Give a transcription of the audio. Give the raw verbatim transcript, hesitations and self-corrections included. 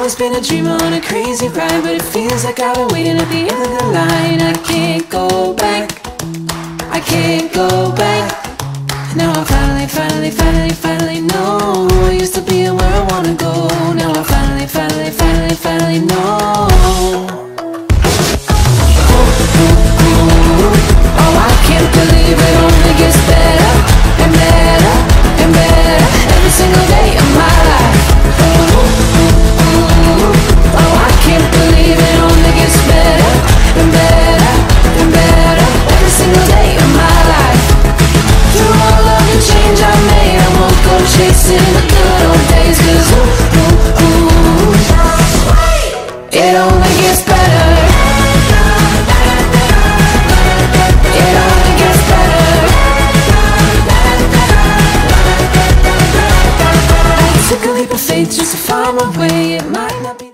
always been a dreamer on a crazy ride, but it feels like I've been waiting at the end of the line. I can't go back, I can't go back. Now I finally, finally, finally, finally know I used to be and where I wanna go. Now I finally, finally, finally, finally know. Oh, I can't believe it only gets better and better and better every single day of my life. Oh, I can't believe it only gets better and better and better every single day of my life. Through all of the change I made, I won't go chasing the good old days, 'cause ooh, ooh, ooh, it only gets better. It only gets better. I took a leap of faith just to find my way. It might not be